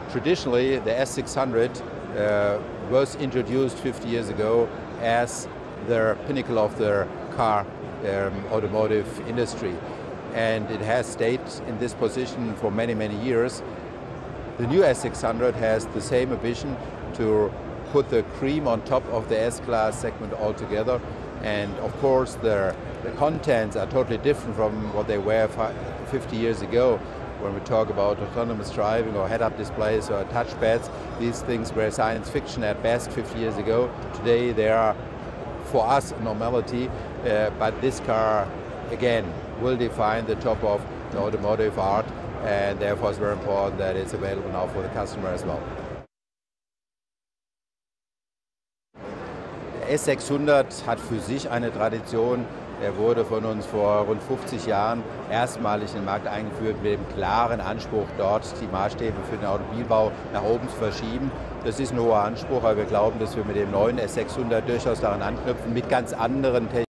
Traditionally, the S600 was introduced 50 years ago as the pinnacle of the car automotive industry, and it has stayed in this position for many, many years. The new S600 has the same ambition to put the cream on top of the S-Class segment altogether, and of course the contents are totally different from what they were 50 years ago. When we talk about autonomous driving or head-up displays or touchpads, these things were science fiction at best 50 years ago. Today they are, for us, a normality, but this car, again, will define the top of the automotive art, and therefore it's very important that it's available now for the customer as well. Der S600 hat für sich eine Tradition. Er wurde von uns vor rund 50 Jahren erstmalig in den Markt eingeführt mit dem klaren Anspruch, dort die Maßstäbe für den Automobilbau nach oben zu verschieben. Das ist ein hoher Anspruch, aber wir glauben, dass wir mit dem neuen S600 durchaus daran anknüpfen, mit ganz anderen Technologien.